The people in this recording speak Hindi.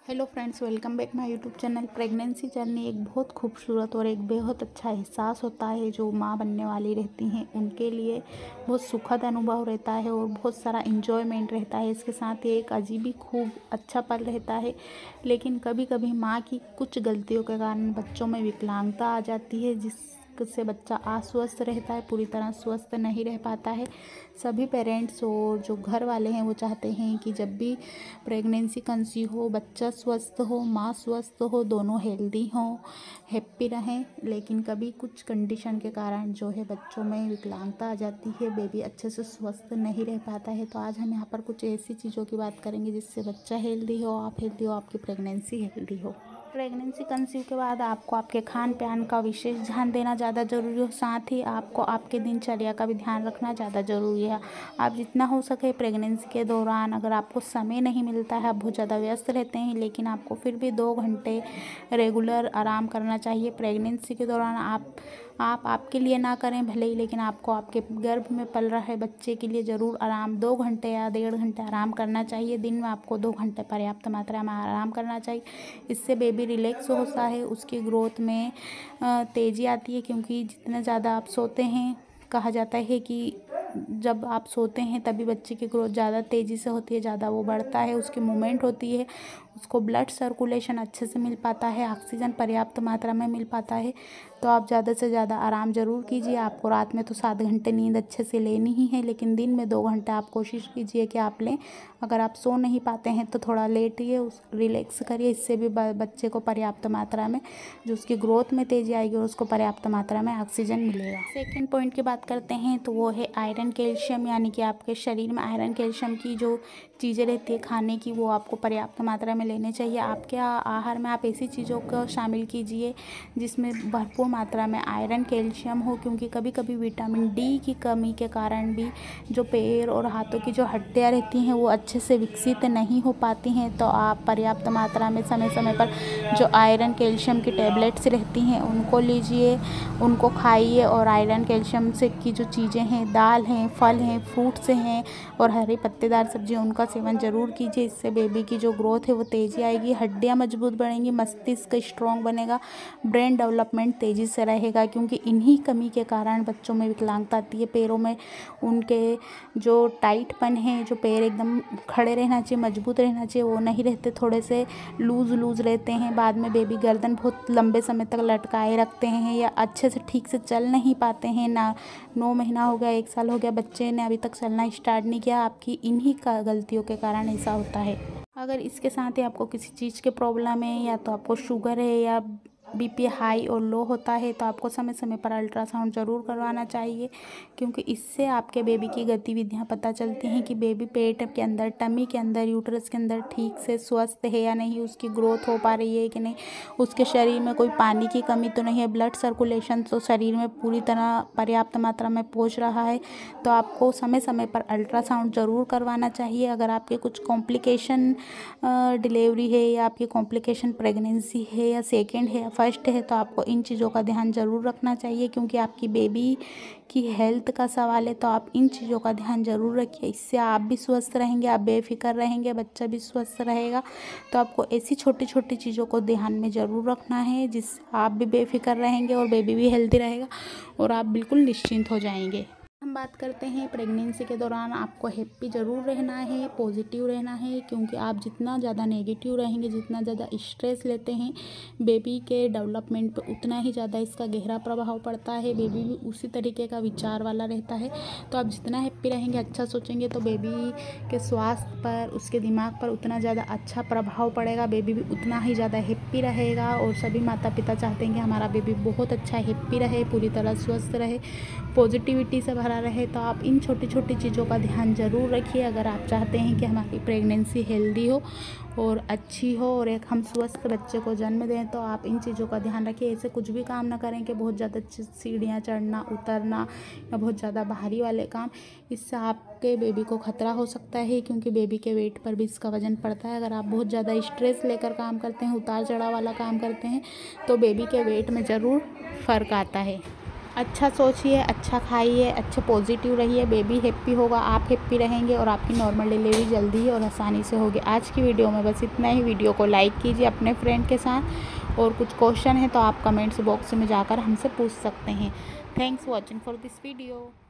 Hello friends, welcome back my YouTube channel. Pregnancy journey एक बहुत खूबसूरत और एक बेहद अच्छा एहसास होता है जो माँ बनने वाली रहती हैं उनके लिए बहुत सुखद अनुभव रहता है और बहुत सारा इन्जॉयमेंट रहता है। इसके साथ ही एक अजीब ही खूब अच्छा पल रहता है। लेकिन कभी कभी माँ की कुछ गलतियों के कारण बच्चों में विकलांगता आ जाती है जिससे बच्चा अस्वस्थ रहता है, पूरी तरह स्वस्थ नहीं रह पाता है। सभी पेरेंट्स और जो घर वाले हैं वो चाहते हैं कि जब भी प्रेगनेंसी कंसीव हो, बच्चा स्वस्थ हो, माँ स्वस्थ हो, दोनों हेल्दी हों, हैप्पी रहें। लेकिन कभी कुछ कंडीशन के कारण जो है बच्चों में विकलांगता आ जाती है, बेबी अच्छे से स्वस्थ नहीं रह पाता है। तो आज हम यहाँ पर कुछ ऐसी चीज़ों की बात करेंगे जिससे बच्चा हेल्दी हो, आप हेल्दी हो, आपकी प्रेगनेंसी हेल्दी हो। प्रेगनेंसी कंसीव के बाद आपको आपके खान पान का विशेष ध्यान देना ज़्यादा ज़रूरी हो। साथ ही आपको आपके दिनचर्या का भी ध्यान रखना ज़्यादा ज़रूरी है। आप जितना हो सके प्रेगनेंसी के दौरान, अगर आपको समय नहीं मिलता है, आप बहुत ज़्यादा व्यस्त रहते हैं, लेकिन आपको फिर भी 2 घंटे रेगुलर आराम करना चाहिए। प्रेगनेंसी के दौरान आप आपके लिए ना करें भले ही, लेकिन आपको आपके गर्भ में पल रहे बच्चे के लिए ज़रूर आराम 2 घंटे या 1.5 घंटे आराम करना चाहिए। दिन में आपको 2 घंटे पर्याप्त मात्रा में आराम करना चाहिए। इससे बेबी रिलैक्स होता है, उसकी ग्रोथ में तेज़ी आती है, क्योंकि जितना ज़्यादा आप सोते हैं, कहा जाता है कि जब आप सोते हैं तभी बच्चे की ग्रोथ ज़्यादा तेज़ी से होती है, ज़्यादा वो बढ़ता है, उसकी मूवमेंट होती है, उसको ब्लड सर्कुलेशन अच्छे से मिल पाता है, ऑक्सीजन पर्याप्त मात्रा में मिल पाता है। तो आप ज़्यादा से ज़्यादा आराम ज़रूर कीजिए। आपको रात में तो 7 घंटे नींद अच्छे से लेनी ही है, लेकिन दिन में 2 घंटे आप कोशिश कीजिए कि आप लें। अगर आप सो नहीं पाते हैं तो थोड़ा लेटिए, रिलैक्स करिए। इससे भी बच्चे को पर्याप्त मात्रा में जो उसकी ग्रोथ में तेज़ी आएगी और उसको पर्याप्त मात्रा में ऑक्सीजन मिलेगा। सेकेंड पॉइंट की बात करते हैं तो वो है आयरन कैल्शियम, यानी कि आपके शरीर में आयरन कैल्शियम की जो चीज़ें रहती है खाने की, वो आपको पर्याप्त मात्रा में लेने चाहिए। आपके आहार में आप ऐसी चीज़ों को शामिल कीजिए जिसमें भरपूर मात्रा में आयरन कैल्शियम हो, क्योंकि कभी कभी विटामिन डी की कमी के कारण भी जो पैर और हाथों की जो हड्डियाँ रहती हैं वो अच्छे से विकसित नहीं हो पाती हैं। तो आप पर्याप्त मात्रा में समय समय पर जो आयरन कैल्शियम की टैबलेट्स रहती हैं उनको लीजिए, उनको खाइए। और आयरन कैल्शियम से की जो चीज़ें हैं, दाल हैं, फल हैं, फ्रूट्स हैं और हरी पत्तेदार सब्जी, उनका सेवन ज़रूर कीजिए। इससे बेबी की जो ग्रोथ है वो तेज़ी आएगी, हड्डियाँ मजबूत बढ़ेंगी, मस्तिष्क स्ट्रॉन्ग बनेगा, ब्रेन डेवलपमेंट तेज़ी से रहेगा। क्योंकि इन्हीं कमी के कारण बच्चों में विकलांगता आती है। पैरों में उनके जो टाइटपन है, जो पैर एकदम खड़े रहना चाहिए, मजबूत रहना चाहिए, वो नहीं रहते, थोड़े से लूज़ रहते हैं। बाद में बेबी गर्दन बहुत लंबे समय तक लटकाए रखते हैं या अच्छे से ठीक से चल नहीं पाते हैं। 9 महीना हो गया, 1 साल हो गया, बच्चे ने अभी तक चलना स्टार्ट नहीं किया। आपकी इन्हीं का गलतियों के कारण ऐसा होता है। अगर इसके साथ ही आपको किसी चीज़ के प्रॉब्लम है, या तो आपको शुगर है या बीपी हाई और लो होता है, तो आपको समय समय पर अल्ट्रासाउंड ज़रूर करवाना चाहिए, क्योंकि इससे आपके बेबी की गतिविधियां पता चलती हैं कि बेबी पेट के अंदर, टमी के अंदर, यूट्रस के अंदर ठीक से स्वस्थ है या नहीं, उसकी ग्रोथ हो पा रही है कि नहीं, उसके शरीर में कोई पानी की कमी तो नहीं है, ब्लड सर्कुलेशन तो शरीर में पूरी तरह पर्याप्त मात्रा में पहुँच रहा है। तो आपको समय समय पर अल्ट्रासाउंड ज़रूर करवाना चाहिए। अगर आपके कुछ कॉम्प्लिकेशन डिलीवरी है, या आपकी कॉम्प्लिकेशन प्रेगनेंसी है, या सेकेंड है, या फर्स्ट है, तो आपको इन चीज़ों का ध्यान ज़रूर रखना चाहिए, क्योंकि आपकी बेबी की हेल्थ का सवाल है। तो आप इन चीज़ों का ध्यान ज़रूर रखिए। इससे आप भी स्वस्थ रहेंगे, आप बेफिक्र रहेंगे, बच्चा भी स्वस्थ रहेगा। तो आपको ऐसी छोटी छोटी चीज़ों को ध्यान में ज़रूर रखना है, जिससे आप भी बेफिक्र रहेंगे और बेबी भी हेल्दी रहेगा और आप बिल्कुल निश्चिंत हो जाएंगे। हम बात करते हैं प्रेगनेंसी के दौरान आपको हैप्पी ज़रूर रहना है, पॉजिटिव रहना है, क्योंकि आप जितना ज़्यादा नेगेटिव रहेंगे, जितना ज़्यादा स्ट्रेस लेते हैं, बेबी के डेवलपमेंट पे उतना ही ज़्यादा इसका गहरा प्रभाव पड़ता है। बेबी भी उसी तरीके का विचार वाला रहता है। तो आप जितना हैप्पी रहेंगे, अच्छा सोचेंगे, तो बेबी के स्वास्थ्य पर, उसके दिमाग पर उतना ज़्यादा अच्छा प्रभाव पड़ेगा। बेबी भी उतना ही ज़्यादा हैप्पी रहेगा। और सभी माता पिता चाहते हैं कि हमारा बेबी बहुत अच्छा हैप्पी रहे, पूरी तरह स्वस्थ रहे, पॉजिटिविटी से भरा रहे। तो आप इन छोटी छोटी चीज़ों का ध्यान ज़रूर रखिए अगर आप चाहते हैं कि हमारी प्रेगनेंसी हेल्दी हो और अच्छी हो और एक हम स्वस्थ बच्चे को जन्म दें। तो आप इन चीज़ों का ध्यान रखिए। ऐसे कुछ भी काम ना करें कि बहुत ज़्यादा सीढ़ियाँ चढ़ना उतरना या बहुत ज़्यादा भारी वाले काम। इससे आपके बेबी को खतरा हो सकता है, क्योंकि बेबी के वेट पर भी इसका वजन पड़ता है। अगर आप बहुत ज़्यादा स्ट्रेस लेकर काम करते हैं, उतार चढ़ाव वाला काम करते हैं, तो बेबी के वेट में ज़रूर फ़र्क आता है। अच्छा सोचिए, अच्छा खाइए, अच्छे पॉजिटिव रहिए, बेबी हैप्पी होगा, आप हैप्पी रहेंगे और आपकी नॉर्मल डिलीवरी जल्दी और आसानी से होगी। आज की वीडियो में बस इतना ही। वीडियो को लाइक कीजिए अपने फ्रेंड के साथ, और कुछ क्वेश्चन है तो आप कमेंट्स बॉक्स में जाकर हमसे पूछ सकते हैं। Thanks watching for this video.